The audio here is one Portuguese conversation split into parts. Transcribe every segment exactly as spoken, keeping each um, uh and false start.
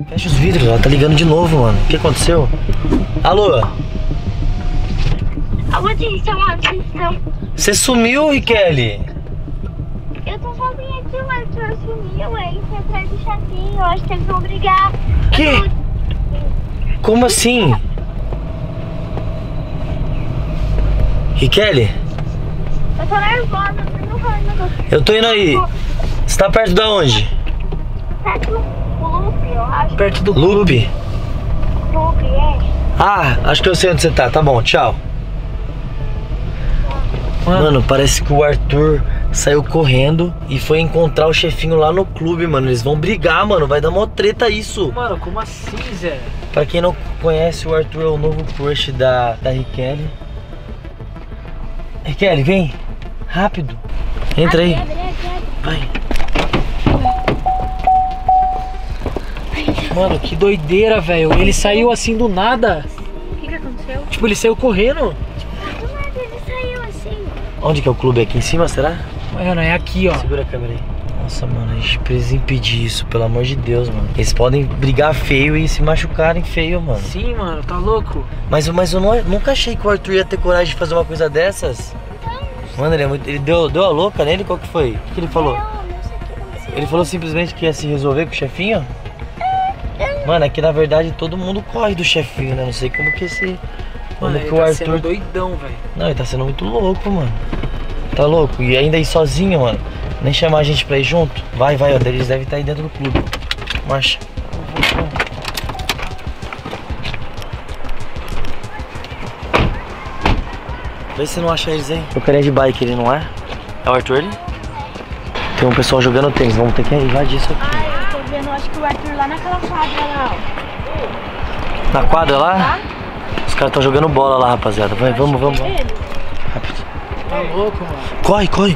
Fecha os vidros, ela tá ligando de novo, mano. O que aconteceu? Alô? Aonde estão? Você sumiu, Riquelme? Eu tô sozinha aqui, o Arthur sumiu, ele foi atrás do chatinho, eu acho que eles vão brigar. Que? Tô... Como assim? Riquelme? Eu tô nervosa, eu não vou, não vou. Eu tô indo aí. Você tá perto de onde? Perto do clube, eu acho. Perto do clube? Clube, é. Ah, acho que eu sei onde você tá. Tá bom, tchau. Mano, parece que o Arthur saiu correndo e foi encontrar o chefinho lá no clube, mano. Eles vão brigar, mano. Vai dar mó treta isso. Mano, como assim, Zé? Pra quem não conhece, o Arthur é o novo crush da, da Riquelme. Riquelme, vem. Rápido. Entra aí. Vai. Mano, que doideira, velho. Ele saiu assim do nada. O que que aconteceu? Tipo, ele saiu correndo. Do nada ele saiu assim. Onde que é o clube? Aqui em cima, será? Mano, é aqui, ó. Segura a câmera aí. Nossa, mano, a gente precisa impedir isso, pelo amor de Deus, mano. Eles podem brigar feio e se machucarem feio, mano. Sim, mano, tá louco? Mas, mas eu não, nunca achei que o Arthur ia ter coragem de fazer uma coisa dessas. Mano, ele, é muito, ele deu, deu a louca nele? Qual que foi? O que ele falou? Não, não sei o que aconteceu. Ele falou simplesmente que ia se resolver com o chefinho? Mano, é que na verdade todo mundo corre do chefinho, né? Não sei como que esse... Como Mano, que ele o tá Arthur... sendo doidão, velho. Não, ele tá sendo muito louco, mano. Tá louco? E ainda ir sozinho, mano. Nem chamar a gente pra ir junto. Vai, vai, ó. Eles devem estar aí dentro do clube. Marcha. Vê se não acha eles aí. O carinha de bike, ele não é? É o Arthur ali? Tem um pessoal jogando tênis. Vamos ter que invadir isso aqui. Ai, eu tô vendo, acho que o Arthur lá naquela quadra lá, ó. Na quadra lá? Os caras estão jogando bola lá, rapaziada. Vai, vamos, vamos. vamos. Rápido. Tá louco, mano. Corre, corre.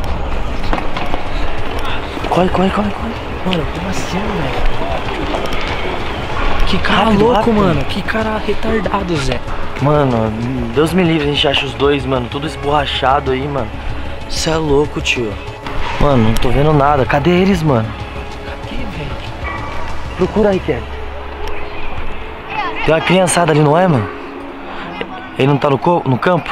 Corre, corre, corre, corre. Mano, como assim, velho? Que cara Rápido, louco, rápido. mano. Que cara retardado, Zé. Mano, Deus me livre, a gente acha os dois, mano. Tudo esborrachado aí, mano. Você é louco, tio. Mano, não tô vendo nada. Cadê eles, mano? Cadê, velho? Procura aí, Kelly. Tem uma criançada ali, não é, mano? Ele não tá no, co no campo?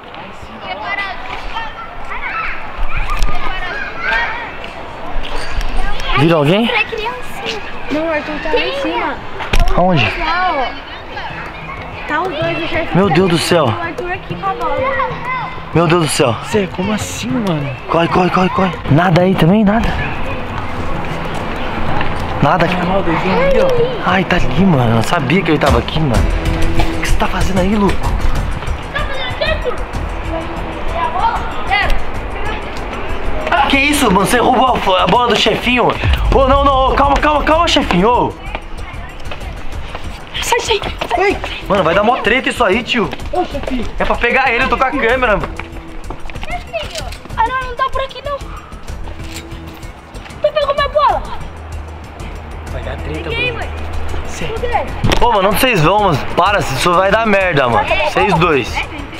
Viram alguém? Pra criancinha. Não, o Arthur tá lá em cima. Aonde? Lá, ó. Tá os dois do chefe. Meu Deus do céu. O Arthur aqui com a bola. Meu Deus do céu. Zé, como assim, mano? Corre, corre, corre, corre. Nada aí também? Nada? Nada aqui. Olha o dedinho ali, ó. Ai, tá ali, mano. Eu sabia que ele tava aqui, mano. O que você tá fazendo aí, louco? Que isso, mano? Você roubou a, a bola do chefinho? Ô, oh, não, não. Oh, calma, calma, calma, chefinho. Oh. Sai, sai. Ai. Mano, vai dar mó treta isso aí, tio. Ô, chefinho. É pra pegar ele, eu tô com a câmera. Ah, não, não tá por aqui, não. Tu pegou minha bola. Vai dar treta, Peguei, mano. mãe. Zé. Pô, mano, onde vocês vão, mano? Para, isso vai dar merda, mano. Vocês dois.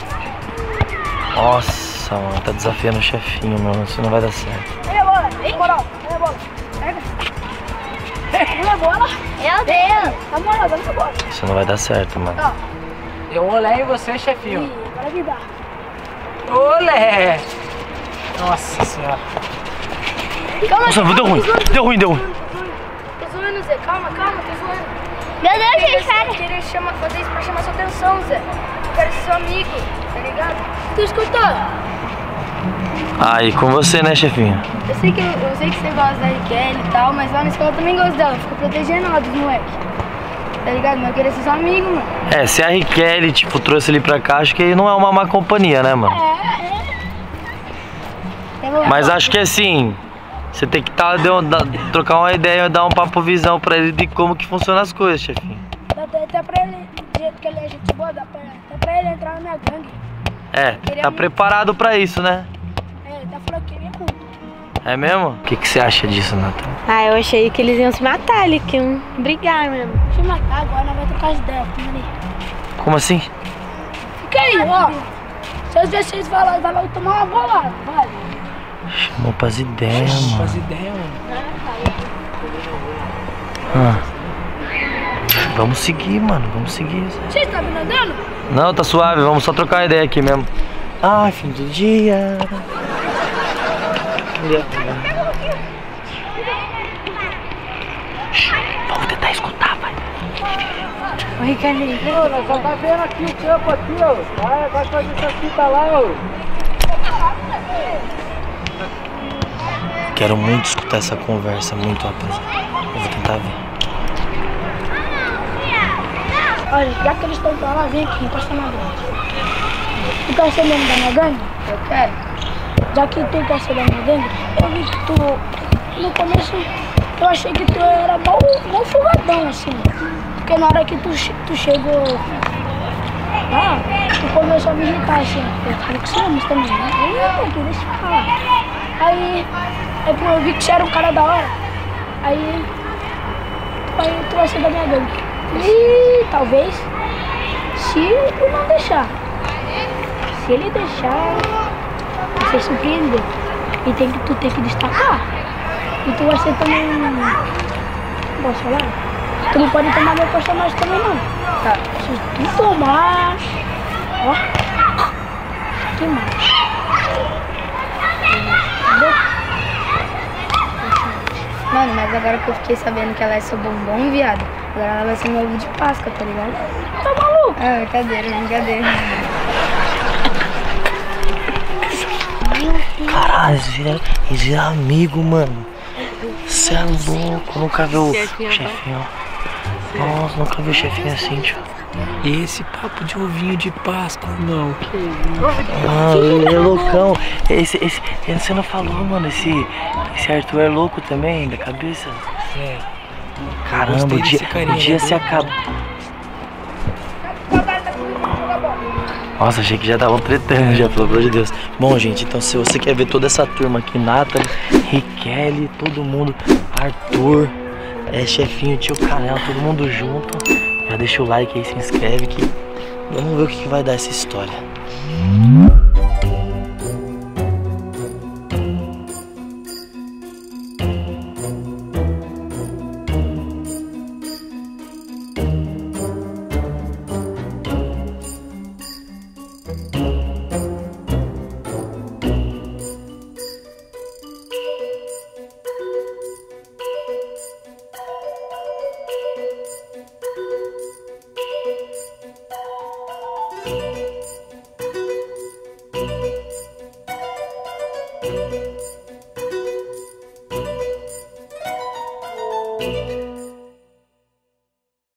Nossa, mano, tá desafiando o chefinho, mano. Isso não vai dar certo. Pega a bola. Ei, moral. Pega a bola. Pega. Pega a bola. Meu Deus. Na moral, dá essa bola. Isso não vai dar certo, mano. Eu olhei em você, chefinho. Ih, agora me dá. Olé! Nossa senhora. Calma, Nossa, deu ruim. Deu ruim, deu ruim. Tô zoando, Zé. Calma, calma, tô zoando. Meu Deus, gente, sério. Eu queria chamar, fazer isso pra chamar sua atenção, Zé. Eu quero ser seu amigo, tá ligado? Tu escutou? Aí, com você, né, chefinho? Eu sei que, eu, eu sei que você gosta da Riquelme e tal, mas lá na escola eu também gosto dela. Fica protegendo ela dos moleques. Tá ligado? Mas eu queria ser seu amigo, mano. É, se a Riquelme, tipo, trouxe ele pra cá, acho que ele não é uma má companhia, né, mano? É, é. Tá bom. Mas acho que assim, você tem que tá, deu, da, trocar uma ideia, dar um papo visão pra ele de como que funcionam as coisas, chefinho. Dá até, até pra ele, do jeito que ele é gente boa, dá pra, dá pra ele entrar na minha gangue. É, tá preparado pra isso, né? É, tá falando que ele é muito. É mesmo? O que, que você acha disso, Nathan? Ah, eu achei que eles iam se matar ali, que iam brigar mesmo. Deixa eu matar agora, nós vamos trocar as ideias. Fica ali. Como assim? Fica aí, ó. Se às vezes vocês vão lá, vai lá tomar uma bolada, vai. Chamou pras ideias, Faz mano. ideia, mano. Ah. Vamos seguir, mano, vamos seguir. Você tá me andando? Não, tá suave, vamos só trocar ideia aqui mesmo. Ai, fim do dia. Vamos tentar escutar, vai. Ô, Ricardinho. Ô, nós só tá vendo aqui o campo aqui, ó. Vai, vai fazer essa fita lá, ó. Quero muito escutar essa conversa, muito, rapaziada. Eu vou tentar ver. Olha, já que eles estão pra lá, vem aqui, encosta na grande. Tu quer ser membro da minha gangue? Eu quero. Já que tu quer ser da minha gangue, eu vi que tu, no começo, eu achei que tu era mal, mal folgadão, assim. Porque na hora que tu, tu chegou lá, tu começou a me irritar, assim. Eu falei que somos também, né? Aí eu falei, deixa eu falar. Aí, aí eu vi que você era um cara da hora. Aí, aí tu vai ser da minha gangue. E talvez, se tu não deixar, se ele deixar, você surpreender. E tem que, tu tem que destacar. E tu vai ser também, posso falar? Tu não pode tomar meu personagem também não. Tá. Se tu tomar, ó, que mais? Mano, mas agora que eu fiquei sabendo que ela é seu bombom, viado, agora ela vai ser meu ovo de Páscoa, tá ligado? Tá maluco? É, brincadeira, brincadeira. Caralho, eles viram, eles viram amigo, mano. Cê é louco, nunca vi o chefinho. Nossa, nunca vi o chefinho assim, tio. E esse papo de ovinho de Páscoa, não. Que Ah, ele é loucão. Esse, esse, você não falou, mano, esse, esse Arthur é louco também, da cabeça? é. Caramba, o dia, o dia se acaba. Nossa, achei que já estavam tretando já, pelo amor de Deus. Bom, gente, então se você quer ver toda essa turma aqui, Nathalie, Riquelme, todo mundo, Arthur, é, chefinho, tio Canela, todo mundo junto, já deixa o like aí, se inscreve que vamos ver o que, que vai dar essa história.